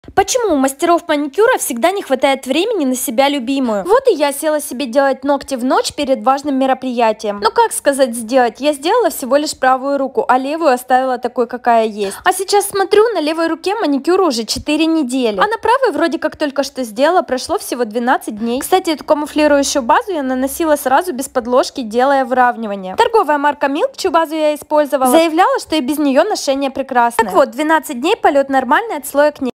Почему у мастеров маникюра всегда не хватает времени на себя любимую? Вот и я села себе делать ногти в ночь перед важным мероприятием. Ну как сказать сделать? Я сделала всего лишь правую руку, а левую оставила такой, какая есть. А сейчас смотрю, на левой руке маникюру уже 4 недели. А на правой вроде как только что сделала, прошло всего 12 дней. Кстати, эту камуфлирующую базу я наносила сразу без подложки, делая выравнивание. Торговая марка Milk, чью базу я использовала, заявляла, что и без нее ношение прекрасное. Так вот, 12 дней полет нормальный от слоя к ней.